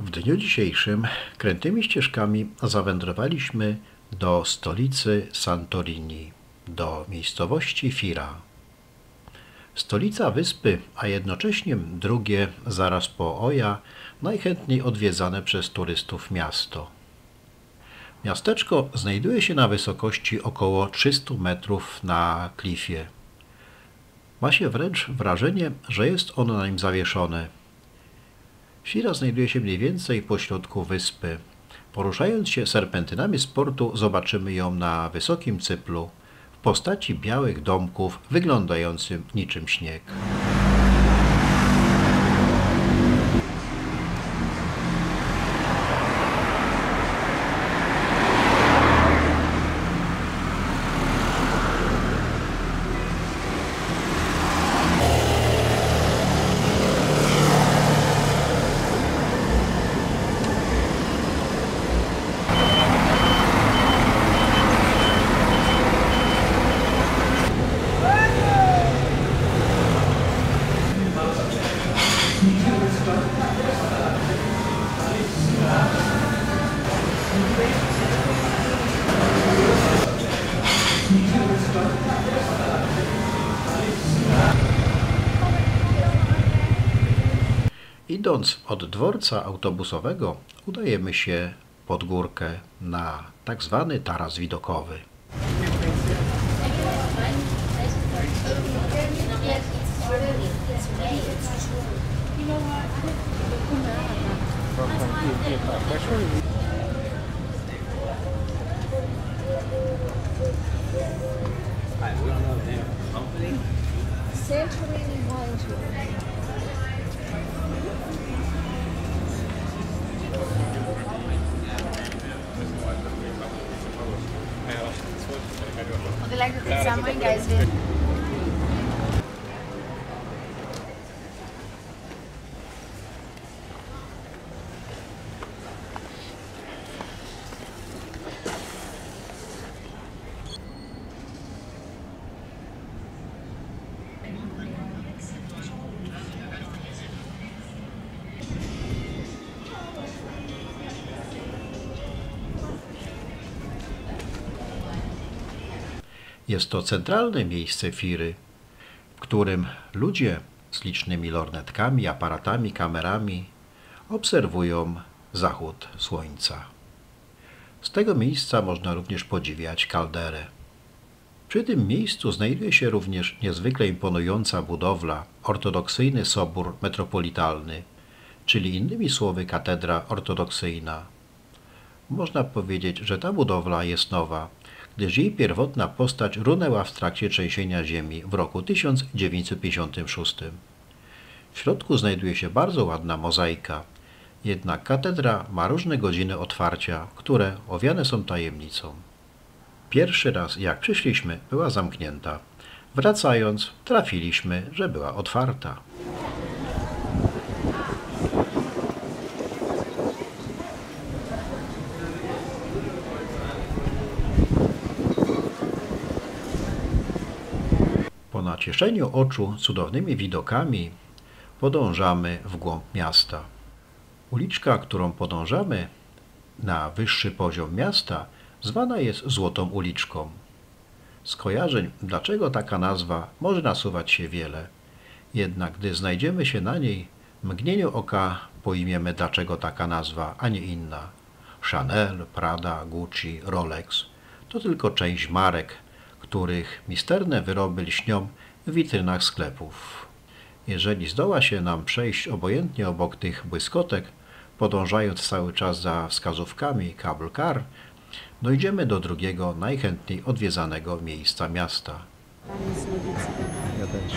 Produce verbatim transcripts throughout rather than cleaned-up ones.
W dniu dzisiejszym krętymi ścieżkami zawędrowaliśmy do stolicy Santorini, do miejscowości Fira. Stolica wyspy, a jednocześnie drugie, zaraz po Oia, najchętniej odwiedzane przez turystów miasto. Miasteczko znajduje się na wysokości około trzystu metrów na klifie. Ma się wręcz wrażenie, że jest ono na nim zawieszone. Fira znajduje się mniej więcej pośrodku wyspy. Poruszając się serpentynami z portu, zobaczymy ją na wysokim cyplu w postaci białych domków wyglądającym niczym śnieg. Idąc od dworca autobusowego, udajemy się pod górkę na tak zwany taras widokowy. Santorini wine tour. Would you like to take some wine, guys? Jest to centralne miejsce Firy, w którym ludzie z licznymi lornetkami, aparatami, kamerami obserwują zachód słońca. Z tego miejsca można również podziwiać kalderę. Przy tym miejscu znajduje się również niezwykle imponująca budowla, ortodoksyjny sobór metropolitalny, czyli innymi słowy katedra ortodoksyjna. Można powiedzieć, że ta budowla jest nowa, gdyż jej pierwotna postać runęła w trakcie trzęsienia ziemi w roku tysiąc dziewięćset pięćdziesiątym szóstym. W środku znajduje się bardzo ładna mozaika, jednak katedra ma różne godziny otwarcia, które owiane są tajemnicą. Pierwszy raz jak przyszliśmy, była zamknięta. Wracając, trafiliśmy, że była otwarta. Po nacieszeniu oczu cudownymi widokami podążamy w głąb miasta. Uliczka, którą podążamy na wyższy poziom miasta, zwana jest Złotą Uliczką. Skojarzeń, dlaczego taka nazwa, może nasuwać się wiele. Jednak gdy znajdziemy się na niej, w mgnieniu oka pojmiemy, dlaczego taka nazwa, a nie inna. Chanel, Prada, Gucci, Rolex to tylko część marek, których misterne wyroby lśnią w witrynach sklepów. Jeżeli zdoła się nam przejść obojętnie obok tych błyskotek, podążając cały czas za wskazówkami cable car, dojdziemy do drugiego, najchętniej odwiedzanego miejsca miasta. Ja też.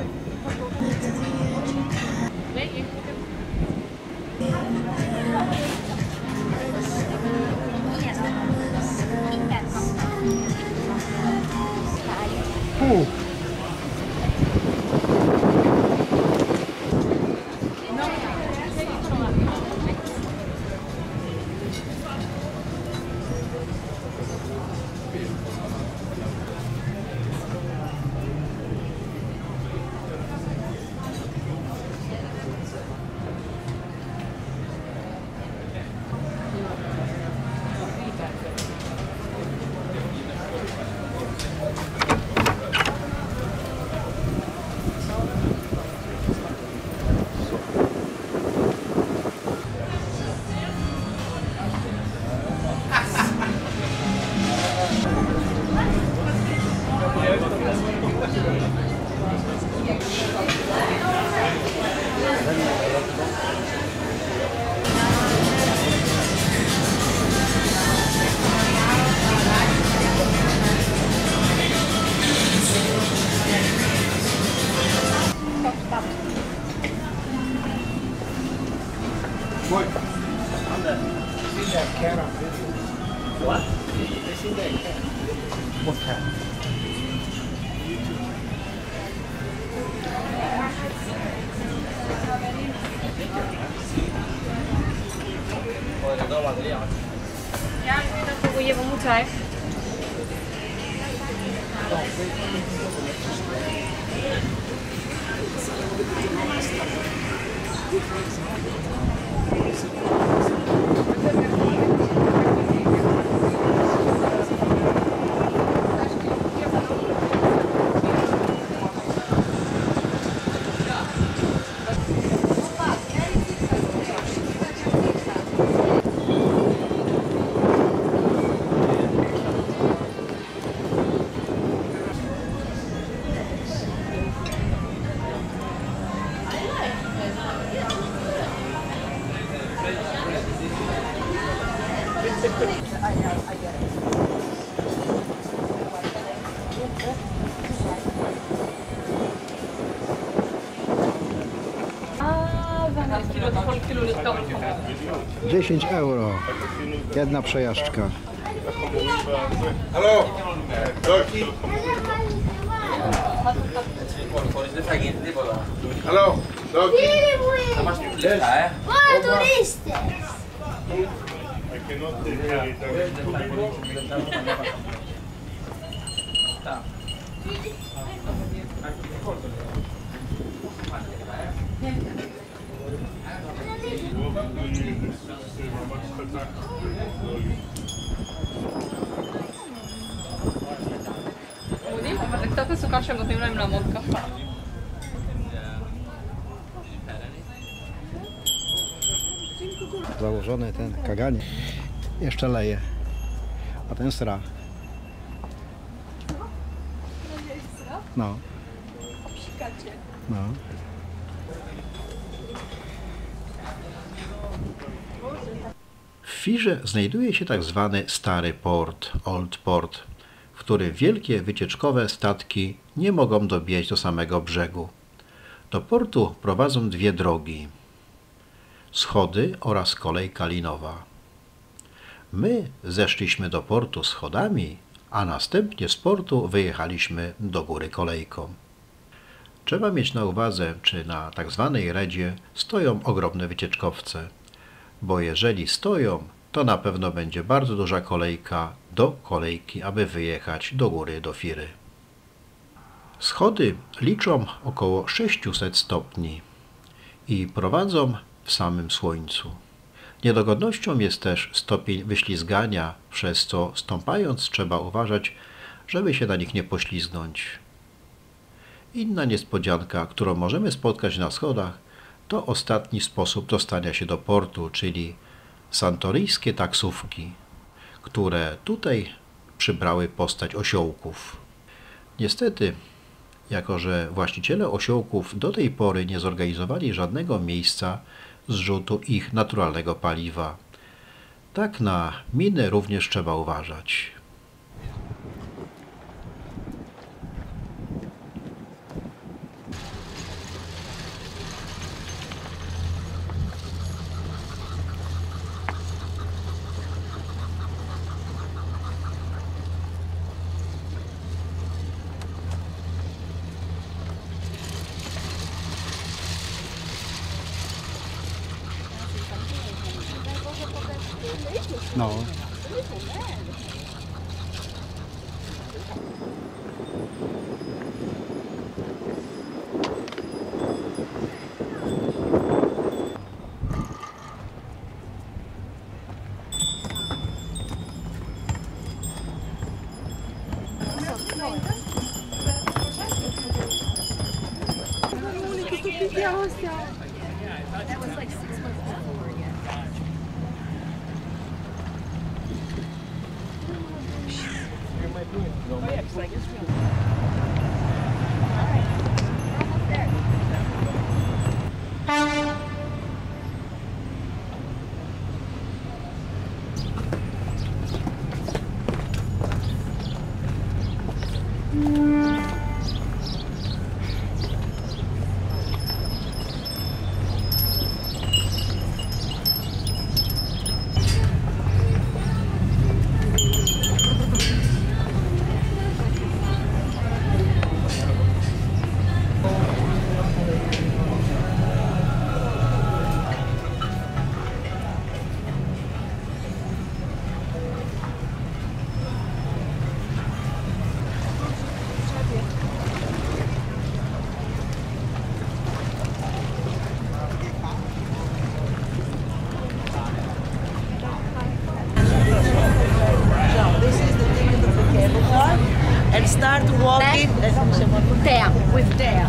U. Boy, on the, you see that cat on video? What? You see that cat? What cat? Ja, dat probeer we moeten zijn. dziesięć euro. Jedna przejażdżka. Halo! Doki! Halo! Doki! Buona turiste! Kto su kašem do tym na modka? Założony ten kaganie. Jeszcze leje. A ten sra. No. No. W Firze znajduje się tak zwany stary port, Old Port, w którym wielkie wycieczkowe statki nie mogą dobijać do samego brzegu. Do portu prowadzą dwie drogi. Schody oraz kolej kalinowa. My zeszliśmy do portu schodami, a następnie z portu wyjechaliśmy do góry kolejką. Trzeba mieć na uwadze, czy na tak zwanej redzie stoją ogromne wycieczkowce, bo jeżeli stoją, to na pewno będzie bardzo duża kolejka do kolejki, aby wyjechać do góry do Firy. Schody liczą około sześćset stopni i prowadzą w samym słońcu. Niedogodnością jest też stopień wyślizgania, przez co stąpając trzeba uważać, żeby się na nich nie poślizgnąć. Inna niespodzianka, którą możemy spotkać na schodach, to ostatni sposób dostania się do portu, czyli santoryjskie taksówki, które tutaj przybrały postać osiołków. Niestety, jako że właściciele osiołków do tej pory nie zorganizowali żadnego miejsca zrzutu ich naturalnego paliwa, tak na miny również trzeba uważać. No. That was like six months before, yeah. start walking There. with there.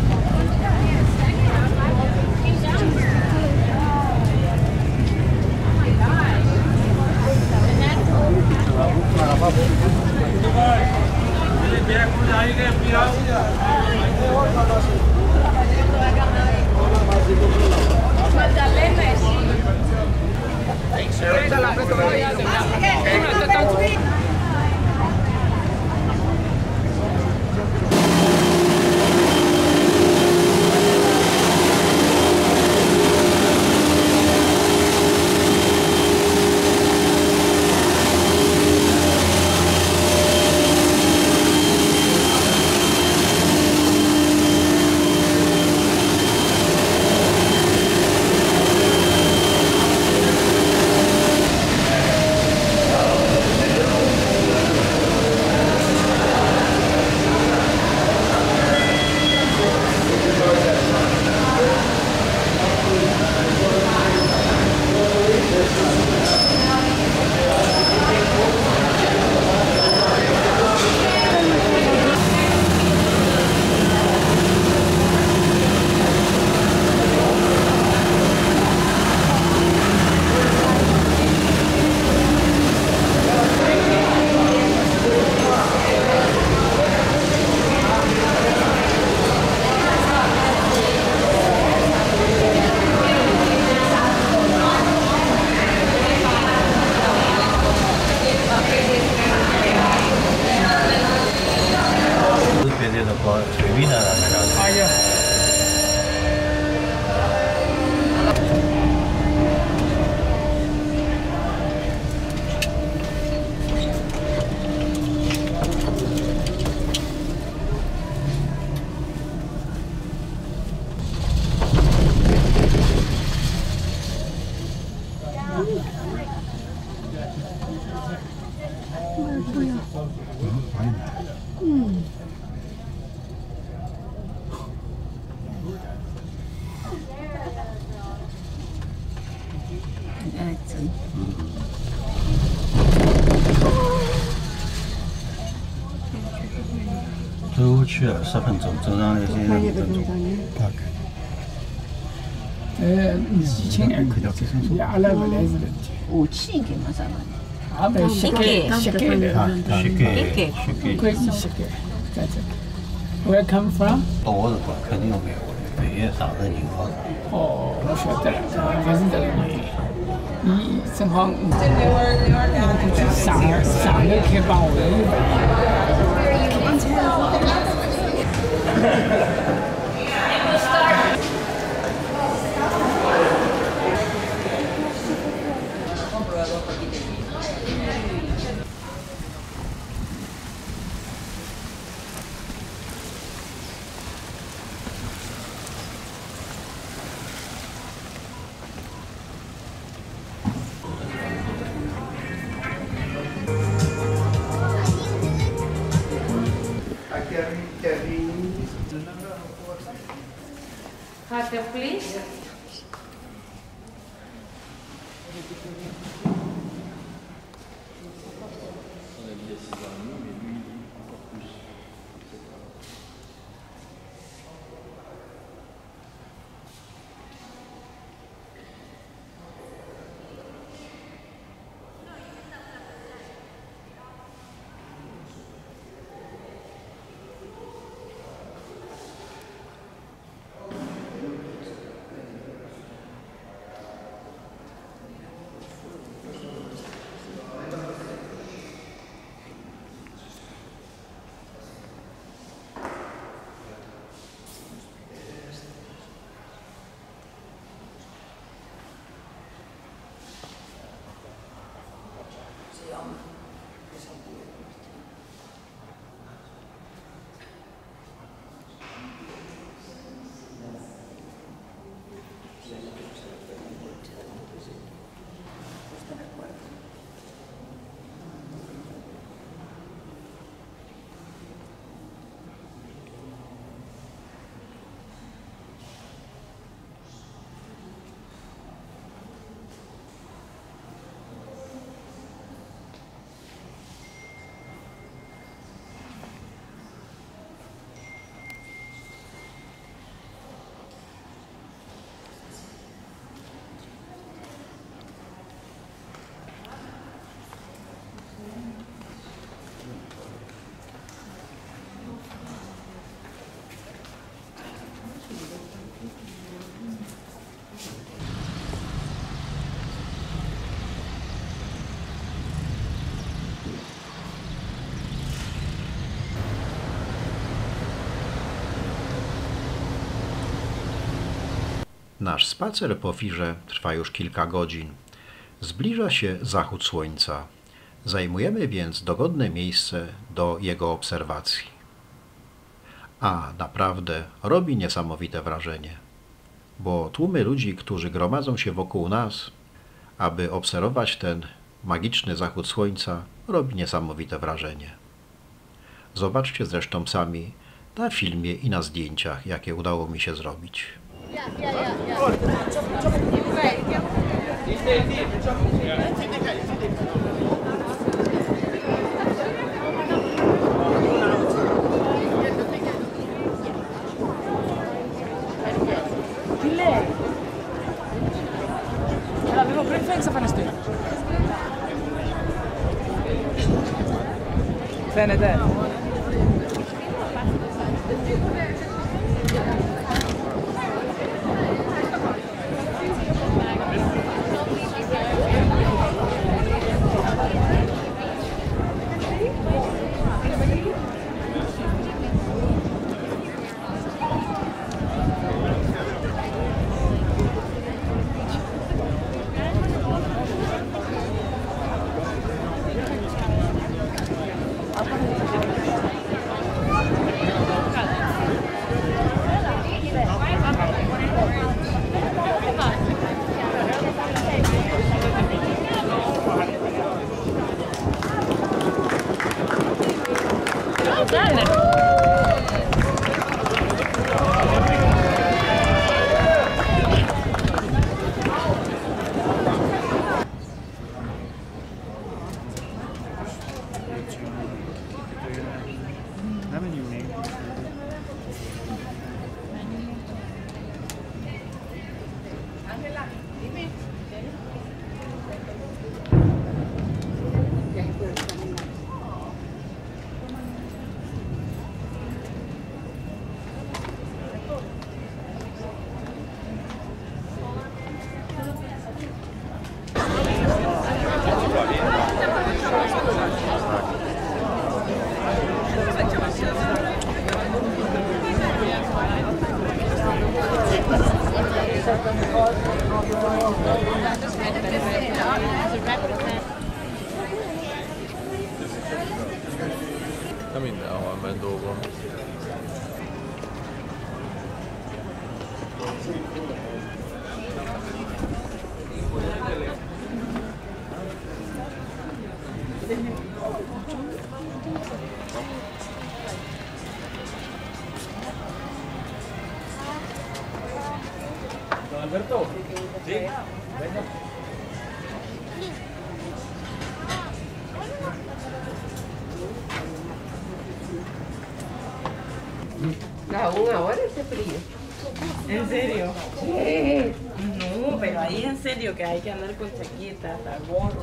走去二十分钟，走上来现在五分钟。大概。 呃，以前也阿拉勿来是问题， 下去应该没啥问题。 也勿膝盖膝盖的， 膝盖，膝盖， 关键膝盖，在这。Where come from？ 到我辰光肯定要买回来，万一上头人好。 哦，我晓得了，勿是这个原因。伊正好，那个估计上上头开帮下头。 Water, please. Nasz spacer po Firze trwa już kilka godzin. Zbliża się zachód słońca. Zajmujemy więc dogodne miejsce do jego obserwacji. A naprawdę robi niesamowite wrażenie, bo tłumy ludzi, którzy gromadzą się wokół nas, aby obserwować ten magiczny zachód słońca, robi niesamowite wrażenie. Zobaczcie zresztą sami na filmie i na zdjęciach, jakie udało mi się zrobić. Bene, bene. Nem mindenhol megy dolgom. Alberto, sí, venga. A una hora hace frío. ¿En serio? Sí. No, pero ahí en serio que hay que andar con chaqueta, hasta gorro.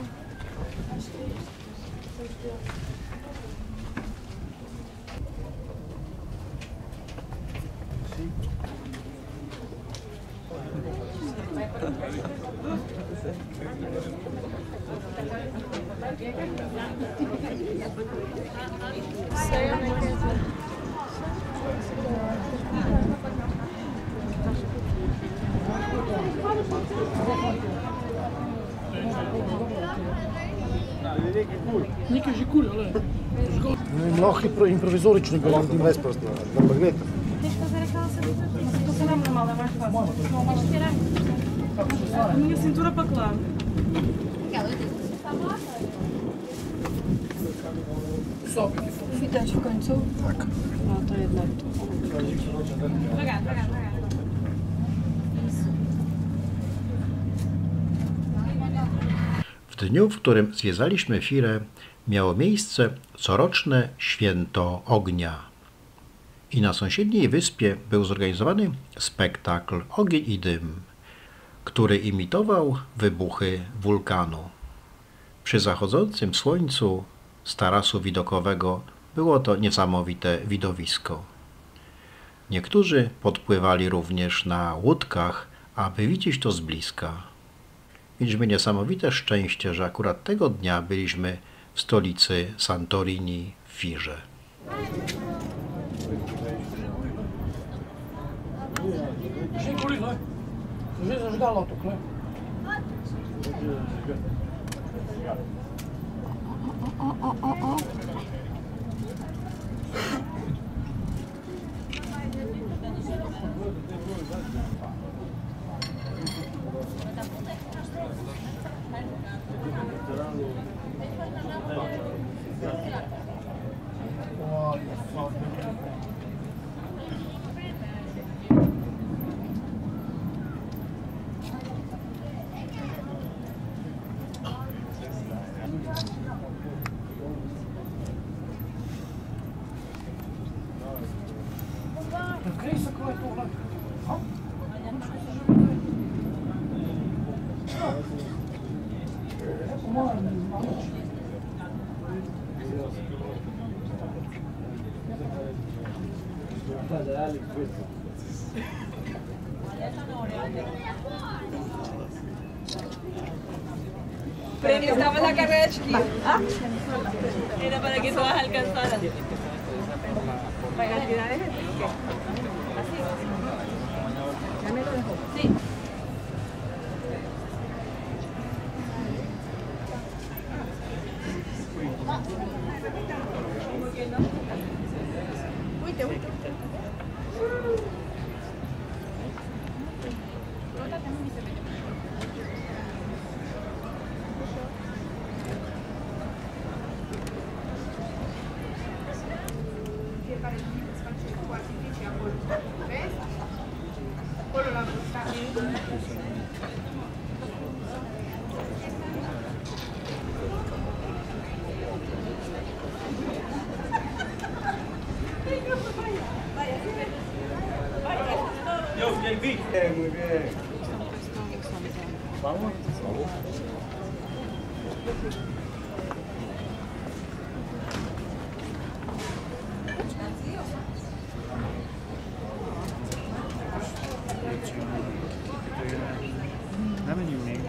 Nekaj že kul, ali? Mnogi improvizorični govorni vesprost na magneta. Minha cintura para lá. Widać w końcu? Tak. No to jednak to. Uwaga, uwaga, uwaga. W dniu, w którym zwiedzaliśmy Firę, miało miejsce coroczne święto ognia. I na sąsiedniej wyspie był zorganizowany spektakl Ogień i dym, który imitował wybuchy wulkanu. Przy zachodzącym słońcu z tarasu widokowego było to niesamowite widowisko. Niektórzy podpływali również na łódkach, aby widzieć to z bliska. Mieliśmy niesamowite szczęście, że akurat tego dnia byliśmy w stolicy Santorini w Firze. Kul, Уже зажигало только. Premio, estaba en la carrera chiquita. Era para que todas alcanzaran. Para cantidad de gente. Así. Ya me lo dejó. Sí. Uite, uite. Eh, muy bien. Vamos. Dame ni un.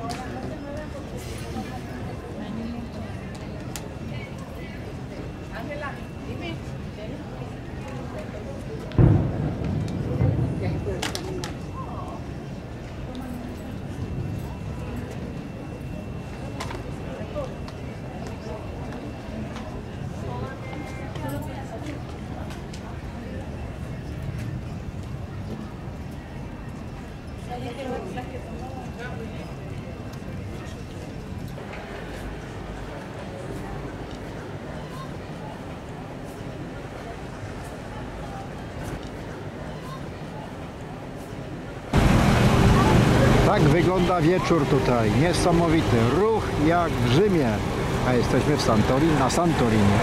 Tak wygląda wieczór tutaj. Niesamowity. Ruch jak w Rzymie. A jesteśmy w Santorini, na Santorinie.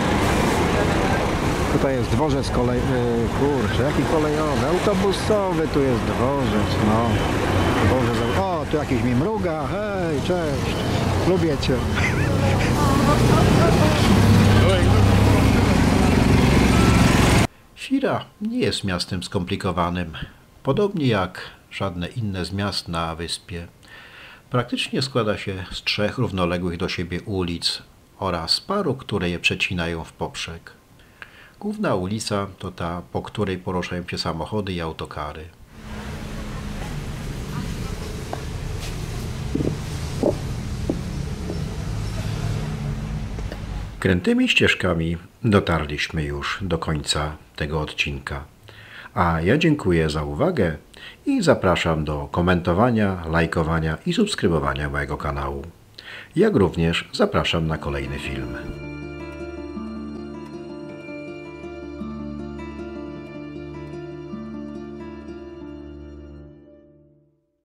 Tutaj jest dworzec kolej... Kurczę, jaki kolejowy? Autobusowy tu jest dworzec. No. Dworzec... O, tu jakiś mi mruga. Hej, cześć. Lubię cię. Fira nie jest miastem skomplikowanym. Podobnie jak żadne inne z miast na wyspie. Praktycznie składa się z trzech równoległych do siebie ulic oraz paru, które je przecinają w poprzek. Główna ulica to ta, po której poruszają się samochody i autokary. Krętymi ścieżkami dotarliśmy już do końca tego odcinka. A ja dziękuję za uwagę i zapraszam do komentowania, lajkowania i subskrybowania mojego kanału. Jak również zapraszam na kolejny film.